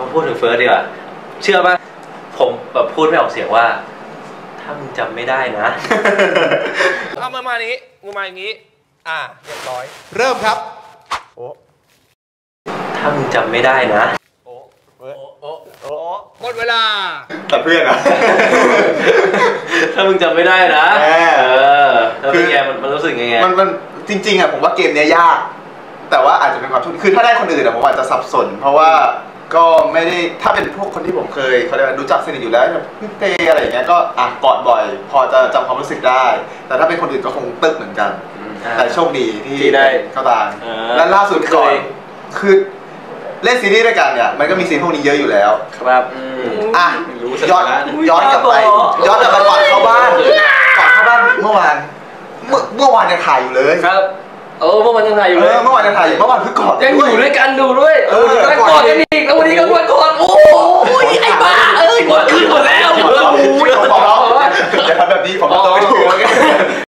มาพูดถึงเฟิร์สดีกว่าเชื่อป่ะผมแบบพูดไม่ออกเสียงว่าถ้ามึงจำไม่ได้นะเอามาอย่างนี้เรียบร้อยเริ่มครับโอ้ถ้ามึงจำไม่ได้นะโอ้หมดเวลาแต่เพื่อนอะถ้ามึงจำไม่ได้นะแล้วเป็นไงมันรู้สึกไงมันจริงๆอะผมว่าเกมเนี้ยยากแต่ว่าอาจจะเป็นความโชคดีคือถ้าได้คนอื่นอะผมอาจจะสับสนเพราะว่าก็ไม่ได้ถ้าเป็นพวกคนที่ผมเคยเขาเรียกว่ารู้จักสนิทอยู่แล้วแบบพี่เตอะไรอย่างเงี้ยก็กอดบ่อยพอจะจำความรู้สึกได้แต่ถ้าเป็นคนอื่นก็คงตึ๊บเหมือนกันแต่โชคดีที่ได้เข้าตาและล่าสุดก่อนคือเล่นซีรีส์ด้วยกันเนี่ยมันก็มีซีนพวกนี้เยอะอยู่แล้วครับย้อนกลับไปก่อนเข้าบ้านเมื่อวานยังถ่ายอยู่เลยครับเมื่อวานยังถ่ายอยู่เลยเมื่อวานยังถ่ายอยู่เมื่อวานเพิ่งกอดยังอยู่ด้วยกันดูด้วยแล้วกอดกันอีกแล้ววันนี้ก็กอดโอ้ยไอ้บ้าหมดคืนหมดแล้วผมบอกแล้วอย่าทำแบบนี้ผมต้องไปดู